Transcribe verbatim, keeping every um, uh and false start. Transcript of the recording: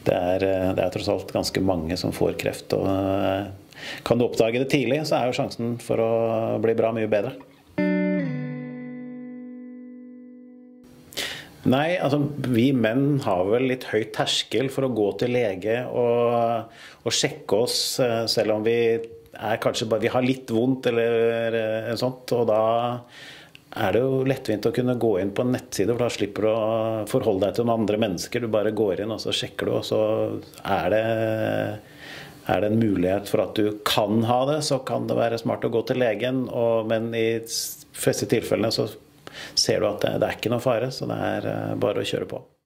Det er, det er tross alt ganske mange som får kreft, og kan du oppdage det tidlig, så er jo sjansen for å bli bra mye bedre. Nei, altså vi menn har vel litt høyt terskel for å gå til lege og, og sjekke oss, selv om vi er kanskje bare, vi har litt vondt eller en sånt, og da er det jo lettvint å kunne gå inn på en nettside, for da slipper du å forholde deg til noen andre mennesker. Du bare går inn og så sjekker du, og så er det, er det en mulighet for at du kan ha det, så kan det være smart å gå til legen, og, men i de fleste tilfellene så ser du at det, det er ikke noe fare, så det er bare å kjøre på.